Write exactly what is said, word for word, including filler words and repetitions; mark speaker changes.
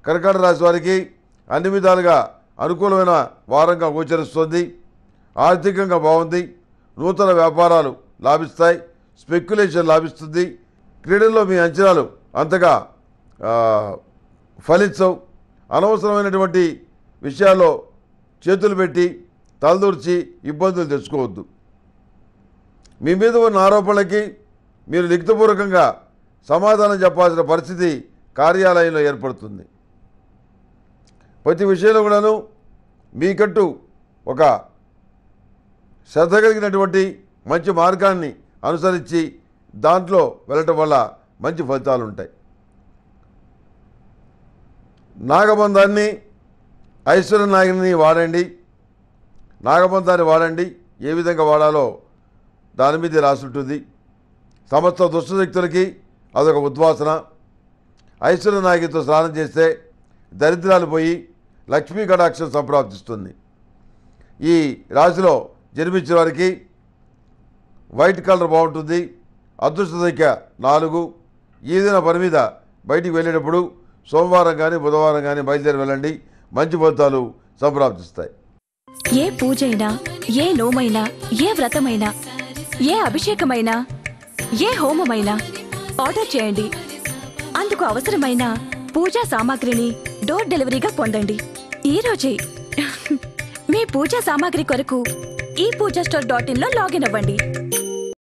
Speaker 1: కర్కాటక రాశి వారికి అన్ని విధాలుగా అనుకూలమైన వారంగా గోచరిస్తుంది. ఆర్థికంగా బాగుంది. నూతన వ్యాపారాలు లాభిస్తాయి. స్పెక్యులేషన్ లాభిస్తుంది. క్రీడల్లో మీ అంచనాలు అంతగా ఫలించవు. అనవసరమైనటువంటి విషయాల్లో చేతులు పెట్టి తలదూర్చి ఇబ్బందులు తెచ్చుకోవద్దు. మీ మీద ఉన్న ఆరోపణలకి మీరు లిఖితపూర్వకంగా సమాధానం చెప్పాల్సిన పరిస్థితి కార్యాలయంలో ఏర్పడుతుంది. ప్రతి విషయంలో కూడాను మీకంటూ ఒక శ్రద్ధ కలిగినటువంటి మంచి మార్గాన్ని అనుసరించి దాంట్లో వెళ్ళటం వల్ల మంచి ఫలితాలు ఉంటాయి. నాగబంధాన్ని ఐశ్వర్య నాగిని వాడండి. నాగబంధాన్ని వాడండి. ఏ విధంగా వాడాలో దాని మీద రాసి ఉంటుంది. సమస్త దుష్టశక్తులకి అదొక ఉద్వాసన. ఐశ్వర్య నాగితో స్నానం చేస్తే దరిద్రాలు పోయి లక్ష్మీ కటాక్షం సంప్రాప్తిస్తుంది. ఈ రాశిలో జన్మించిన వారికి వైట్ కలర్ బాగుంటుంది. అదృష్ట సంఖ్య నాలుగు. ఏదైనా పని మీద బయటికి వెళ్ళేటప్పుడు సోమవారం కానీ బుధవారం కానీ బయలుదేరి వెళ్ళండి. మంచి ఫలితాలు సంప్రాప్తిస్తాయి.
Speaker 2: ఏ పూజైనా, ఏ నోమైనా, ఏ వ్రతమైనా, ఏ అభిషేకమైనా, ఏ హోమమైనా ఆర్డర్ చేయండి. అందుకు అవసరమైన పూజా సామాగ్రిని డోర్ డెలివరీగా పొందండి ఈ రోజే. మీ పూజా సామాగ్రి కొరకు ఈ పూజా స్టోర్ డాట్ ఇన్ లో లాగిన్ అవ్వండి.